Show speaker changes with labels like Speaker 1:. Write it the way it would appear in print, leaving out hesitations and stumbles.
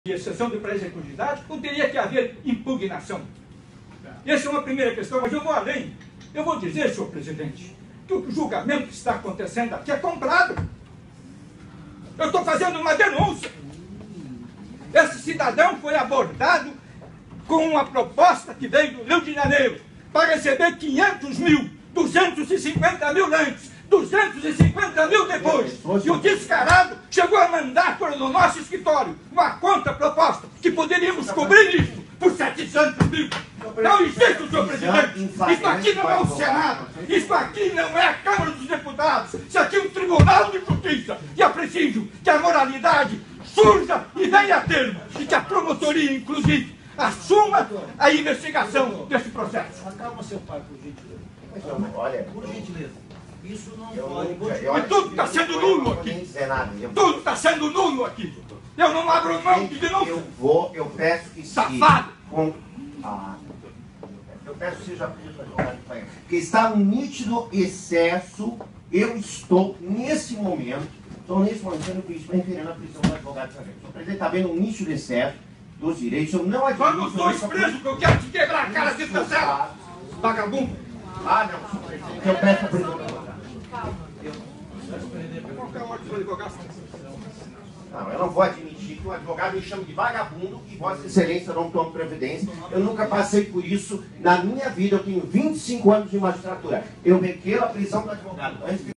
Speaker 1: exceção de pré-executividade, ou teria que haver impugnação? Essa é uma primeira questão, mas eu vou além. Eu vou dizer, senhor presidente, que o julgamento que está acontecendo aqui é comprado. Eu estou fazendo uma denúncia. Esse cidadão foi abordado com uma proposta que veio do Rio de Janeiro para receber 500 mil, 250 mil antes, 250 mil depois. E o descarado chegou a mandar para o nosso escritório uma conta proposta que poderíamos cobrir isso por 700 mil. Não existe, senhor presidente. Isso aqui não é o Senado. Isso aqui não é a Câmara dos Deputados. Isso aqui é um Tribunal de Justiça. E é preciso que a moralidade surja e venha a termo. E que a promotoria, inclusive, assuma a investigação desse processo.
Speaker 2: Acalma seu pai, por gentileza.
Speaker 3: Olha,
Speaker 2: por gentileza. Isso não pode.
Speaker 1: E tudo está sendo nulo aqui. Tudo está sendo nulo aqui. Eu não abro mão de denúncia.
Speaker 3: Eu peço que
Speaker 1: safado.
Speaker 3: Eu peço que seja porque está um nítido excesso. Eu estou, nesse momento, sendo referendo a prisão do advogado Sargento. O presidente está vendo um nítido excesso dos direitos. Eu não admito.
Speaker 1: Vamos dois presos que eu quero te quebrar a cara dentro da cela. Vagabundo.
Speaker 3: Não, senhor presidente. Eu peço a prisão do advogado. Não, eu não vou admitir que o advogado me chame de vagabundo e Vossa Excelência não tome providência. Eu nunca passei por isso na minha vida. Eu tenho 25 anos de magistratura. Eu requeiro a prisão do advogado.